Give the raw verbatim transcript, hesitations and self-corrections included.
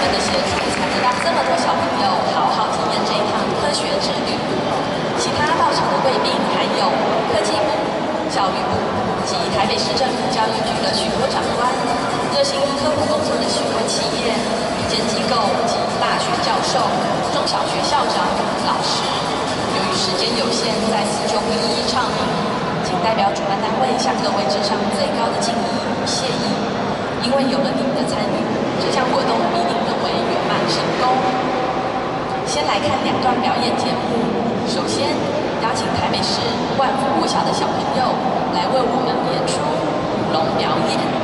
的协助，才能让这么多小朋友好好体验这一趟科学之旅。其他到场的贵宾还有科技部、教育部及台北市政府教育局的许多长官，热心科普工作的许多企业、民间机构及大学教授、中小学校长、老师。由于时间有限，在此就不一一唱名，仅代表主办单位向各位致上最高的敬意与谢意。因为有了您的参与，这项活动必定更为圆满成功。先来看两段表演节目。首先，邀请台北市万福国小的小朋友来为我们演出舞龙表演。